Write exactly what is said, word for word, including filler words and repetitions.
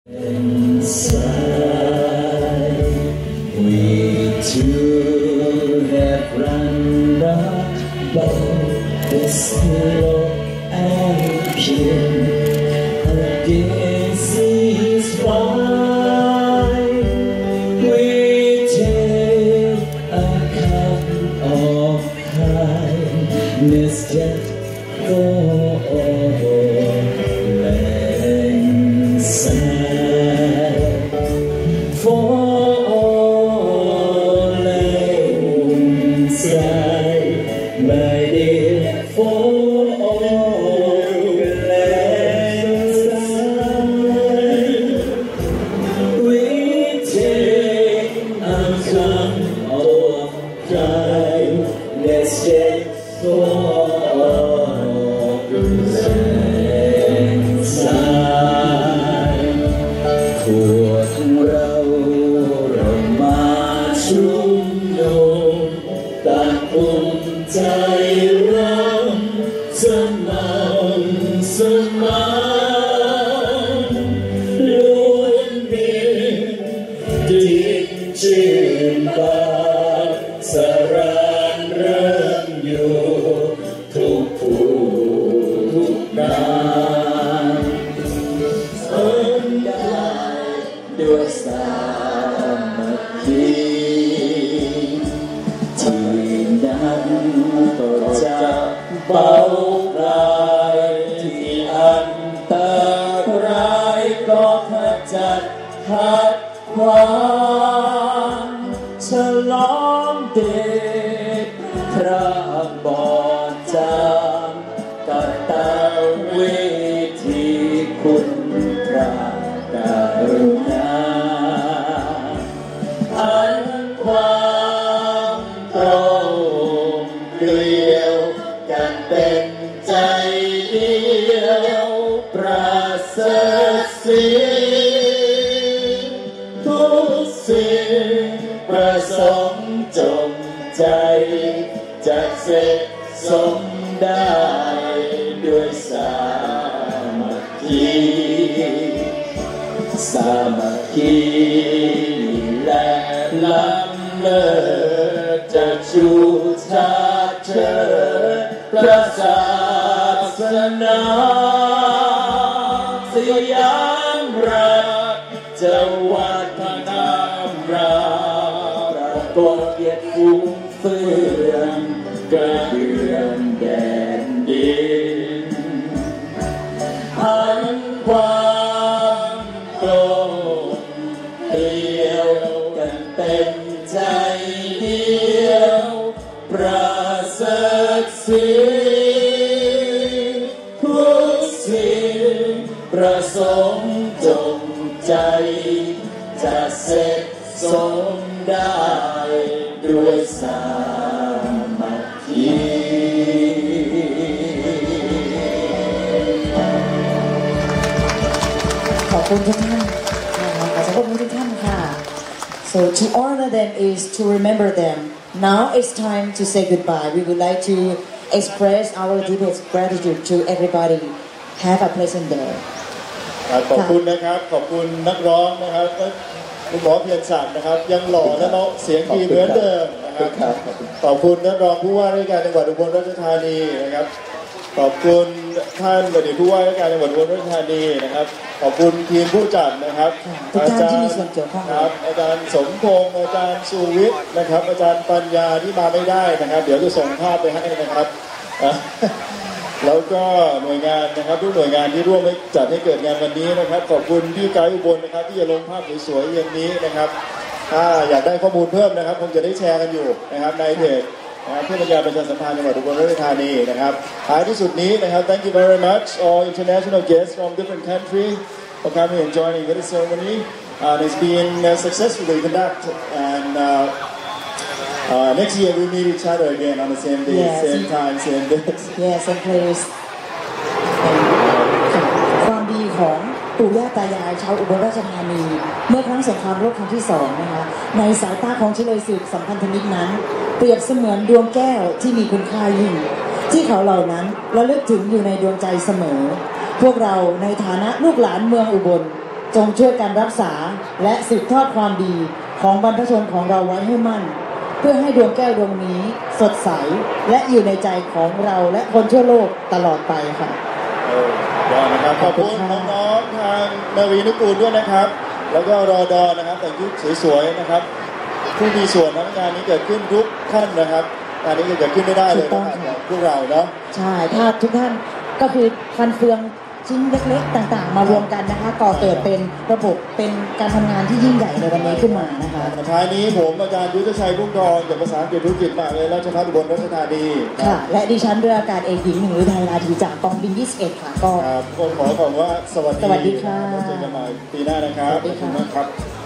So to honor them is to remember them. Now it's time to say goodbye. We would like to express our deepest gratitude to everybody. Have a pleasant day. ขอบคุณนะครับขอบคุณนักร้องนะครับคุณหมอเพียรศักดิ์นะครับยังหล่อและเนาะเสียงดีเหมือนเดิมนะครับขอบคุณนักร้องผู้ว่าราชการจังหวัดอุบลราชธานีนะครับขอบคุณท่านอดีตผู้ว่าราชการจังหวัดอุบลราชธานีนะครับขอบคุณทีมผู้จัดนะครับอาจารย์ครับอาจารย์สมพงษ์อาจารย์สุวิทย์นะครับอาจารย์ปัญญาที่มาไม่ได้นะครับเดี๋ยวจะส่งภาพไปให้นะครับแล้วก็หน่วยงานนะครับทุกหน่วยงานที่ร่วมจัดให้เกิดงานวันนี้นะครับขอบคุณพี่ไกด์อุบลนะครับที่จะลงภาพสวยๆอย่างนี้นะครับถ้าอยากได้ข้อมูลเพิ่มนะครับคงจะได้แชร์กันอยู่นะครับในเพจนะครับเพื่อประชาประชาสัมพันธ์จังหวัดอุบลราชธานีนะครับท้ายที่สุดนี้นะครับ thank you very much all international guests from different countries for coming and joining this ceremony and it's been uh, successfully conducted and uh, Uh, next year we meet each other again on the same day, yes. same time, same date. Yes, and please. ความดีของปู่ย่าตายายชาวอุบลราชธานีเมื่อครั้งสงครามโลกครั้งที่สองนะคะในสายตาของเฉลยสืบสัมพันธมิตรนั้นเปรียบเสมือนดวงแก้วที่มีคุณค่ายิ่งที่เขาเหล่านั้นระลึกถึงอยู่ในดวงใจเสมอพวกเราในฐานะลูกหลานเมืองอุบลจงช่วยกันรักษาและสืบทอดความดีของบรรพชนของเราไว้ให้มั่น เพื่อให้ดวงแก้วดวงนี้สดใสและอยู่ในใจของเราและคนทั่วโลกตลอดไปค่ะเออได้นะครับขอบคุณน้องๆทางนาวีนุกูลด้วยนะครับ แล้วก็รอดอนะครับแต่งชุดสวยๆนะครับผู้มีส่วนในงานนี้เกิดขึ้นทุกท่านนะครับงานนี้เกิดขึ้นไม่ได้เลยนะครับพวกเราเนาะใช่ถ้าทุกท่านก็คือฟันเฟืองชิ้นเล็กๆต่างๆ มารวมกันนะคะก่อเกิดเป็นระบบเป็นการทำงานที่ยิ่งใหญ่ในวันนี้ขึ้นมานะคะท้ายนี้ผมอาจารย์ยุทธชัยพุ่มทองจากภาษาอังกฤษธุรกิจมหาวิทยาลัยราชภัฏอุบลราชธานีค่ะและดิฉันเรืออากาศเอกหญิงหนึ่งฤทัยราธีจากกองบินยี่สิบเอ็ดค่ะก็ครับก็ขอขอบว่าสวัสดีสวัสดีค่ะเจอกันใหม่ปีหน้านะครับสวัสดีค่ะขอบคุณมากครับ